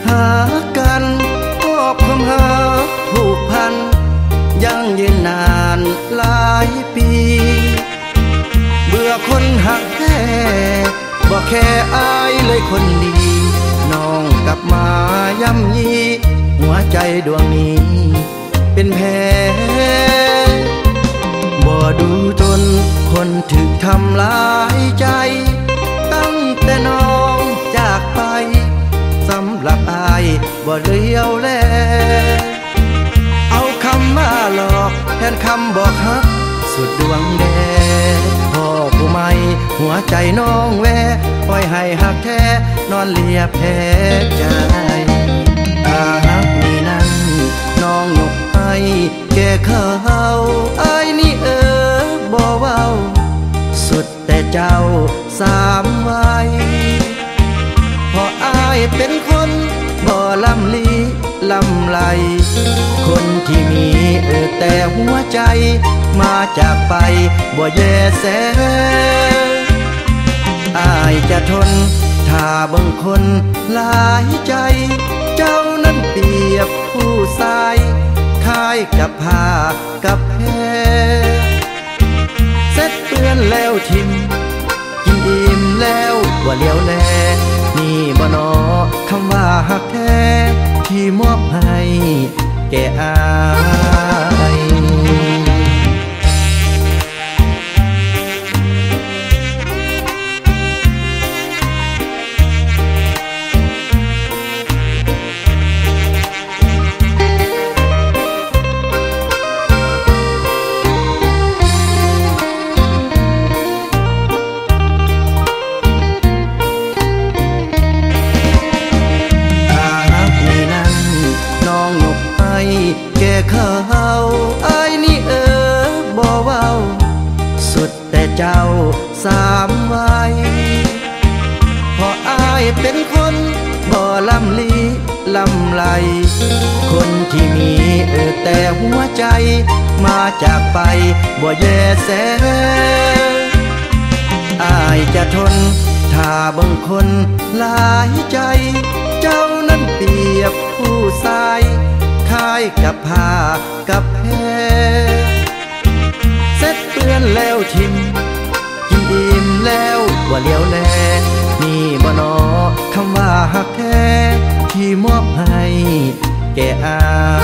หากันมอบความหาผูกพันยังยืนนานหลายปีเบื่อคนหักแท้บอกแค่อายเลยคนดีน้องกลับมาย่ำยีหัวใจดวงนี้เป็นแผลบ่ดูจนคนถึกทำร้ายใจตั้งแต่น้องจากไปสำหรับอายบ่เลี้ยวแลเอาคำมาหลอกแทนคำบอกฮักสุดดวงแดพ่อผู้ไม่หัวใจน้องแวปล่อยให้หักแท้นอนเลียแพ้ใจถ้าหักมีนั้นน้องยกให้แก่เขาไอ้นี่บ่เว้าสุดแต่เจ้าสามไว้พออายเป็นคนบ่ลำลีลำไหลคนที่มีแต่หัวใจมาจากไปบ่แยแสอายจะทนถ้าบางคนหลายใจเจ้านั้นเปรียบผู้ชายคล้ายกับผ้ากับแพเซ็ตเปื้อนแล้วทิมกินอิ่มแล้วว่าเลี้ยวแลนี่บ่นอคำว่าหักแท้ที่มอบให้แก่อายแก่เขาไอ้นี่บ่เว้าสุดแต่เจ้าสามไว้พออายเป็นคนบ่ลำลีลำไหลคนที่มีแต่หัวใจมาจากไปบ่แยแสอายจะทนถ้าบางคนหลายใจเจ้านั้นเปรียบผู้ชายคล้ายกับผ้ากับแพเซ็ตเปื้อนแล้วทิมกินอิ่มแล้วว่าเลี้ยวแลนี่บ่นอคำว่าหักแท้ที่มอบให้แก่อาย